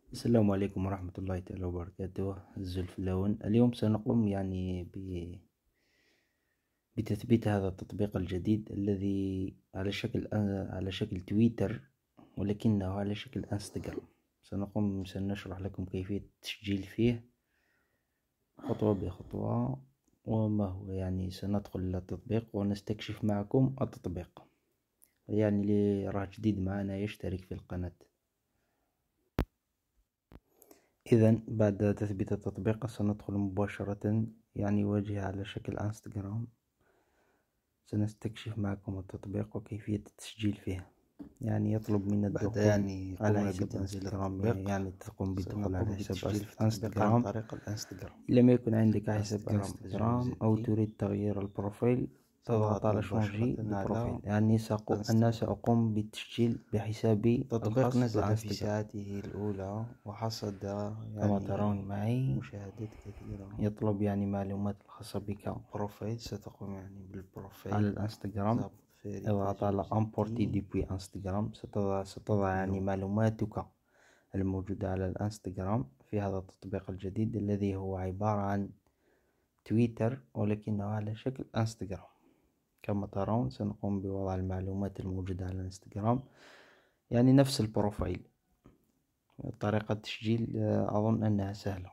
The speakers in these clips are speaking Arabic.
السلام عليكم ورحمة الله تعالى وبركاته. الزلف اللون. اليوم سنقوم بتثبيت هذا التطبيق الجديد الذي على شكل تويتر، ولكنه على شكل انستغرام. سنشرح لكم كيفية التسجيل فيه خطوة بخطوة وما هو. سندخل إلى التطبيق ونستكشف معكم التطبيق. اللي راه جديد معنا يشترك في القناة. إذا بعد تثبيت التطبيق سندخل مباشرة واجهة على شكل انستغرام. سنستكشف معكم التطبيق وكيفية التسجيل فيه. يطلب منا الدخول على حساب انستغرام. تقوم بالدخول على حساب انستغرام عن طريق الانستغرام. إن لم يكن عندك حساب انستغرام أو تريد تغيير البروفيل تضغط على شونجي البروفيل. أنا سأقوم بالتسجيل بحسابي التطبيق الخاص نزل في بالانستغرام. ساعته الأولى وحصد كما ترون معي مشاهدات كثيرة. يطلب معلومات الخاصة بك بروفيل ستقوم بالبروفيل على الانستغرام. اضغط على امبورتي ديبوي انستغرام. ستضع معلوماتك الموجودة على الانستغرام في هذا التطبيق الجديد الذي هو عبارة عن تويتر ولكنه على شكل انستغرام. كما ترون سنقوم بوضع المعلومات الموجودة على الانستغرام، نفس البروفايل. طريقة التسجيل أظن أنها سهلة.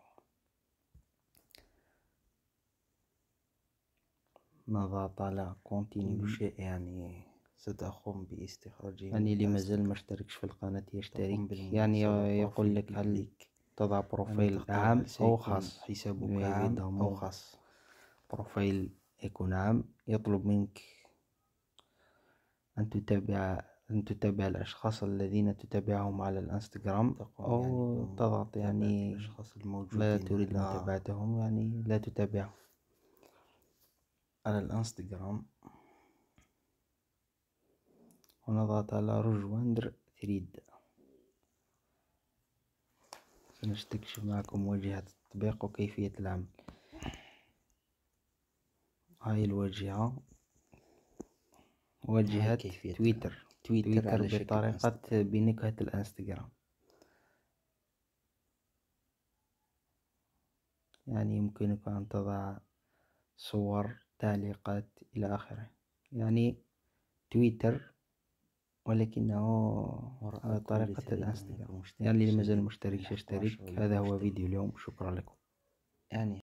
نضغط على كونتينيو شيء ستقوم باستخراج اللي مازال ما اشتركش في القناة يشترك. يقول لك هل تضع بروفايل عام أو خاص. حسابك عام أو خاص. بروفايل يكون عام. يطلب منك أن تتابع الأشخاص الذين تتابعهم على الانستغرام أو تضغط الأشخاص الموجودين لا تريد متابعتهم لا تتابعهم على الانستغرام. ونضغط على رجوندر ثريد. سنستكشف معكم واجهة التطبيق وكيفية العمل. هاي الواجهة، واجهة تويتر بطريقة بنكهة الانستغرام. يمكنك أن تضع صور، تعليقات إلى آخره. تويتر ولكنه على طريقة الانستغرام. اللي مازال مشترك يشترك. هذا هو فيديو اليوم. شكرا لكم.